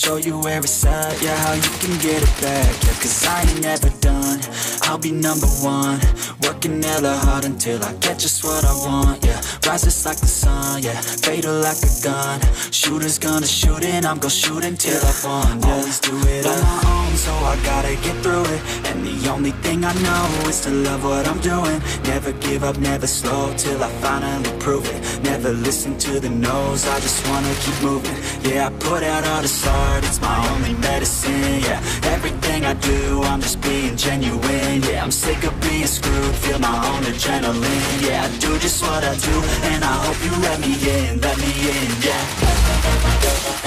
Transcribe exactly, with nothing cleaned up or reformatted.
show you where it's at, yeah, how you can get it back, yeah, cause I ain't never done, I'll be number one, working hella hard until I get just what I want, yeah, rises like the sun, yeah, fatal like a gun, shooters gonna shoot and I'm gonna shoot until I won, yeah, always do it on my own, so I gotta get through it, and the only thing I know is to love what I'm doing, never give up, never slow, till I finally prove it, never listen to the no's, I just wanna keep moving, yeah, I put out all this art, it's my only medicine, yeah, everything I do, I'm just being genuine, yeah, I'm sick of being screwed, feel my own adrenaline, yeah, I do just what I do, and I hope you let me in, let me in, yeah.